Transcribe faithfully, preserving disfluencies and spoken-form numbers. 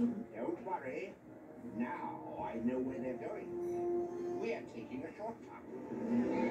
Don't worry. Now I know where they're going. We're taking a shortcut.